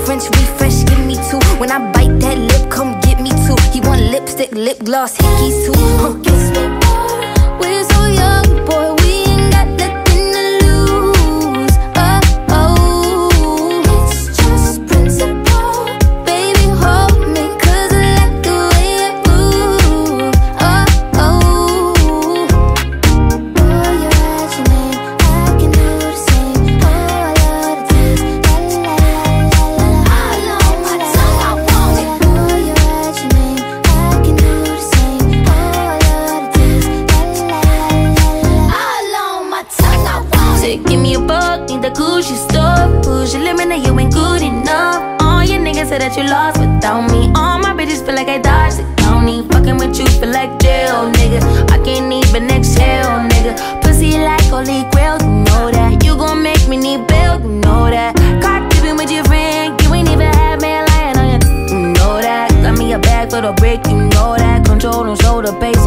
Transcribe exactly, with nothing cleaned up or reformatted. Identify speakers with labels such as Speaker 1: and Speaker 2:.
Speaker 1: French refresh, give me two. When I bite that lip, come get me two. He want lipstick, lip gloss, hickeys too. Huh. Kiss me more. We're so young, boy, we ain't got nothing to lose. Oh, oh, it's just principle. Baby, hold me, cause I like the way it move. Oh, oh, oh, you write your name, I can do the same. Oh, I love the taste, la la la la la. All on my tongue, I want it. Oh, you write your name, I can do the same. Oh, I love the taste, la la la la la. All on my tongue, I want it. Say, give me a buck, need the Gucci stuff. Push your limit, now you ain't good enough. All your niggas say that you lost without me. All my bitches feel like I dodged the county. Fucking with you feel like jail, nigga. I can't even exhale, nigga. Pussy like holy grail, you know that. You gon' make me need bail, you know that. Caught dipping with your friend, you ain't even had me lying on you, you know that. Got me a bag for the brick, you know that. Control don't show the pace,